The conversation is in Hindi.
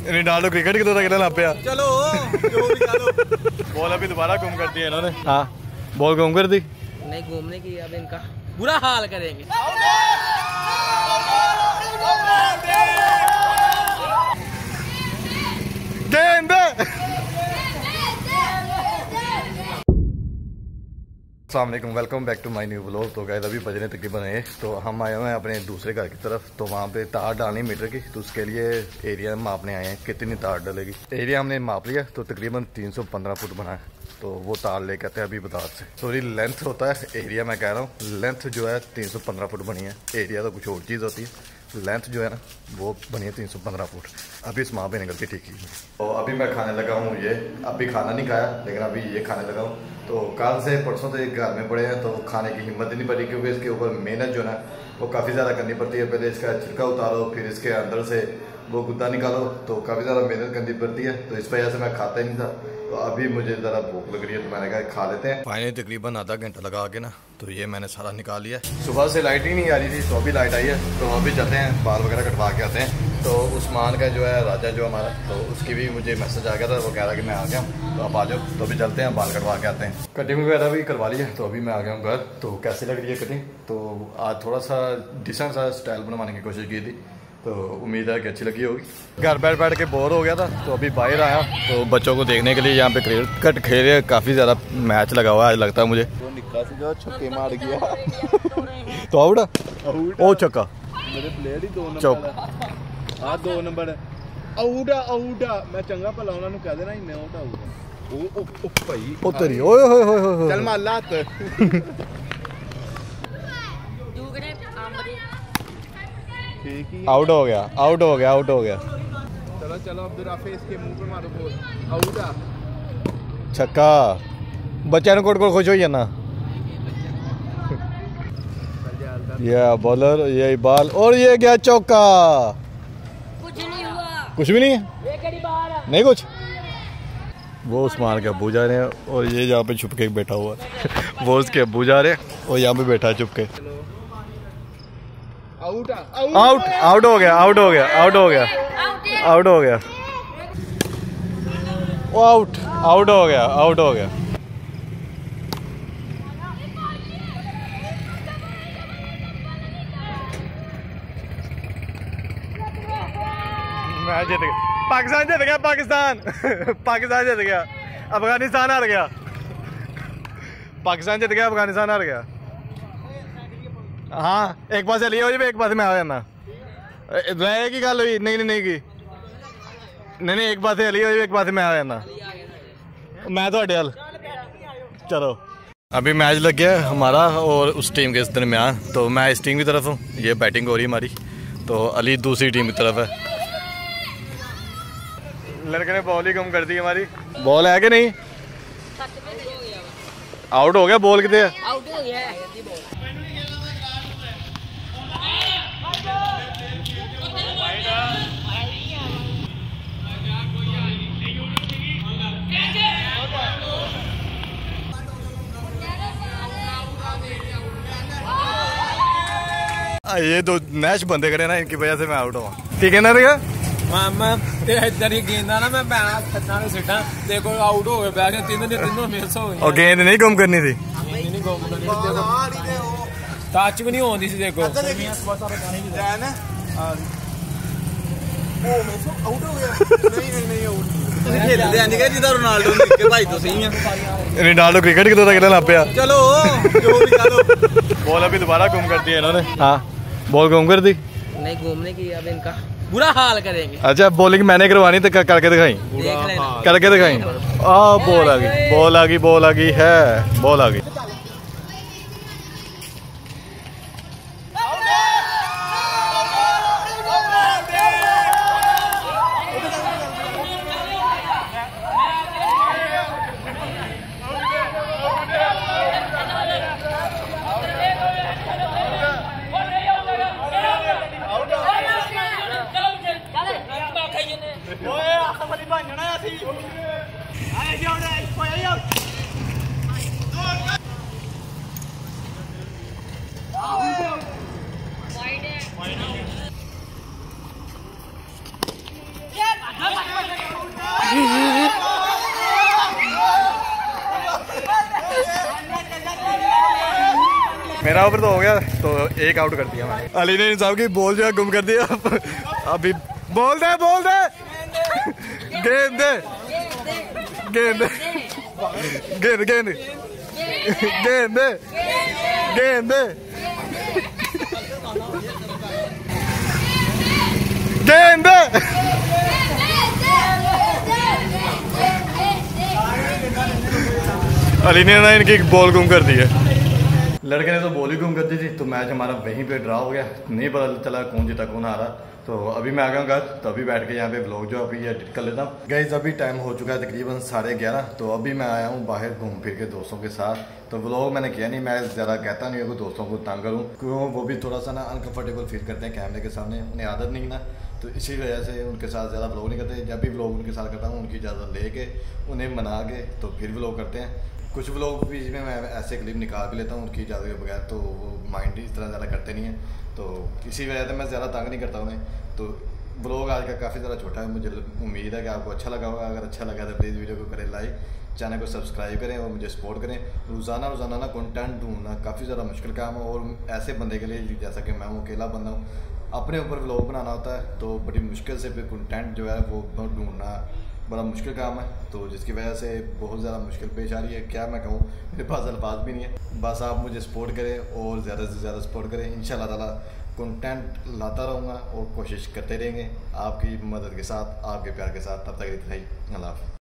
रोनाल्डो क्रिकेट की तरह खेलने लग पिया। चलो जो भी करो। बॉल अभी दोबारा घूम कर दी है इन्होंने। हाँ बॉल घूम कर दी। नहीं घूमने की, अब इनका बुरा हाल करेंगे। गेंद। अस्सलाम वालेकुम, welcome back to my new vlog. तो गाइस अभी बजने तकरीबन है, तो हम आए हुए हैं अपने दूसरे घर की तरफ। तो वहाँ पे तार डालनी मीटर की, तो उसके लिए एरिया मापने आए हैं कितनी तार डलेगी। एरिया हमने माप लिया तो तकरीबन 315 फुट बना है। तो वो तार लेके आते हैं अभी बाजार से। सॉरी लेंथ होता है, एरिया मैं कह रहा हूँ। लेंथ जो है 315 फुट बनी है, एरिया तो कुछ और चीज़ होती है। लेंथ जो है ना वो बनी है 315 फुट। अभी इस माँ पे निकल के ठीक ही। तो अभी मैं खाने लगा हूँ ये, अभी खाना नहीं खाया लेकिन अभी ये खाने लगा हूँ। तो कल से परसों तो एक घर में पड़े हैं, तो खाने की हिम्मत ही नहीं पड़ी, क्योंकि इसके ऊपर मेहनत जो है ना वो काफ़ी ज़्यादा करनी पड़ती है। पहले इसका छिलका उतारो, फिर इसके अंदर से वो गुद्दा निकालो, तो काफ़ी ज़्यादा मेहनत करनी पड़ती है। तो इस वजह से मैं खाता ही नहीं था। तो अभी मुझे ज़रा भूख लग रही है, तो मैंने कहा खा लेते हैं। फाइनली तकरीबन आधा घंटा लगा के ना, तो ये मैंने सारा निकाल लिया। सुबह से लाइट ही नहीं आ रही थी, तो अभी लाइट आई है। तो अभी चलते हैं, बाल वगैरह कटवा के आते हैं। तो उस्मान का जो है राजा जो हमारा, तो उसकी भी मुझे मैसेज आ गया था, वो कह रहा कि मैं आ गया हूँ, तो आप आ जाओ। तो अभी चलते हैं, बाल कटवा के आते हैं। कटिंग वगैरह भी करवा ली है, तो अभी मैं आ गया हूँ घर। तो कैसी लग रही है कटिंग? तो आज थोड़ा सा डिसेंट सा स्टाइल बनवाने की कोशिश की थी, तो उम्मीद है कि अच्छी लगी होगी। घर बैठ बैठ के बोर हो गया था, तो अभी बाहर आया तो बच्चों को देखने के लिए। यहाँ पे क्रिकेट खेल रहे, काफ़ी ज़्यादा मैच लगा हुआ है आज, लगता है मुझे। वो निक्का सी जो छक्के मार गया तो आउट ओ छक्का, मेरे प्लेयर ही 2 चौक। नंबर आ 2 नंबर आउट। मैं चंगा भला उन्होंने कह देना इन्ने आउट आऊगा। ओ भाई ओ तेरी ओए होए होए होए। चल मार ला हाथ। आउट हो गया, आउट हो गया, आउट हो गया। चलो चलो अब्दुल राफे इसके मुंह पे मारो बॉल। आउट छक्का। बच्चा कोट को खुश हो जाना। ये बॉलर, ये बॉल, और ये गया चौका। कुछ नहीं हुआ, कुछ भी नहीं है, नहीं कुछ। वो उस्मान के अब्बू जा रहे हैं, और ये यहाँ पे छुप के बैठा हुआ है। वो उसके अब्बू जा रहे हैं, और यहाँ पे बैठा है छुप के। आउट आउट हो गया, आउट हो गया, आउट हो गया, आउट हो गया, आउट आउट हो गया, आउट हो गया। मैच जीत गया, पाकिस्तान जीत गया, पाकिस्तान पाकिस्तान जीत गया, अफगानिस्तान हार गया। पाकिस्तान जीत गया, अफगानिस्तान हार गया। हाँ एक पास लिया हो जाए, एक पास में आ जाना। एक ही गल हुई, नहीं नहीं की नहीं, एक पास लिया हो जाए, एक पास में आ जाना। मैं तो हल चलो। अभी मैच लग गया हमारा और उस टीम के इस दरमियान। तो मैं इस टीम की तरफ हूँ, ये बैटिंग हो रही है हमारी, तो अली दूसरी टीम की तरफ है। लड़के ने बॉल ही कम कर दी हमारी। बॉल है कि नहीं? आउट हो गया। बॉल कितने है? आउट हो गया। ये दो मैच बंदे करे ना, इनकी वजह से मैं आउट हुआ। ठीक है ना भैया? इधर ही गेंद ना मैं पैना छत्ता ने सिटा देखो आउट हो गए, बैठ तीनों मिस हो गए। और गेंद नहीं गुम करनी थी, नहीं गुम करनी थी, देखो टच भी नहीं होती थी। देखो रोनाल्डो क्रिकेट की तरह खेलने लग पिया। चलो जो भी करो। बॉल अभी दोबारा गुम कर दी है इन्होंने। हाँ बॉल गुम कर दी। नहीं घूमने की, अब इनका बुरा हाल करेंगे। अच्छा बॉलिंग मैंने करवानी तो करके दिखाई, करके दिखाई। बॉल आ गई, बॉल आ गई, बॉल आ गई है, बॉल आ गई। मेरा ओवर तो हो गया, तो एक आउट कर दिया मैं। अली ने साहब की बॉल जो है गुम कर दिया। अभी बोल दे गेंद दे गेंद दे गेंद गेंद गेंद दे गेंद दे गेंद दे। अली ने ना इनकी बॉल गुम कर दी है। लड़के ने तो बॉल ही गुम कर दी थी, तो मैच हमारा वहीं पे ड्रा हो गया। नहीं पता चला कौन जीता कौन हारा। तो अभी मैं आ गया हूँ घर, तो अभी बैठ के यहाँ पे व्लॉग जो अभी एडिट कर लेता हूँ। गाइस अभी टाइम हो चुका है तकरीबन 11:30, तो अभी मैं आया हूँ बाहर घूम फिर के दोस्तों के साथ। तो व्लॉग मैंने किया नहीं, मैं ज़्यादा कहता नहीं हूँ दोस्तों को तंग करूँ, क्यों वो भी थोड़ा सा ना अनकंफर्टेबल फील करते हैं कैमरे के सामने, उन्हें आदत नहीं ना, तो इसी वजह से उनके साथ ज़्यादा व्लॉग नहीं करते। जब भी व्लॉग उनके साथ करता हूँ उनकी इजाज़त लेके उन्हें मना के तो फिर व्लॉग करते हैं। कुछ व्लॉग बीच में मैं ऐसे क्लिप निकाल भी लेता हूँ उनकी इजाज़त के बगैर, तो वो माइंड इस तरह ज़्यादा करते नहीं हैं, तो इसी वजह से मैं ज़्यादा तंग नहीं करता उन्हें। तो व्लॉग आज का काफ़ी ज़्यादा छोटा है, मुझे उम्मीद है कि आपको अच्छा लगा होगा। अगर अच्छा लगा तो प्लीज़ वीडियो को करें लाइक, चैनल को सब्सक्राइब करें और मुझे सपोर्ट करें। रोज़ाना ना कंटेंट ढूंढना काफ़ी ज़्यादा मुश्किल काम है, और ऐसे बंदे के लिए जैसा कि मैं हूँ, अकेला बंदा हूँ, अपने ऊपर व्लॉग बनाना होता है, तो बड़ी मुश्किल से फिर कंटेंट जो है वो ढूंढना बड़ा मुश्किल काम है, तो जिसकी वजह से बहुत ज़्यादा मुश्किल पेश आ रही है। क्या मैं कहूँ, मेरे पास अल्फाज भी नहीं है। बस आप मुझे सपोर्ट करें और ज़्यादा से ज़्यादा सपोर्ट करें। इंशाल्लाह ताला कंटेंट लाता रहूँगा और कोशिश करते रहेंगे आपकी मदद के साथ, आपके प्यार के साथ। तब तक इतना ही, अल्लाह हाफ़िज़।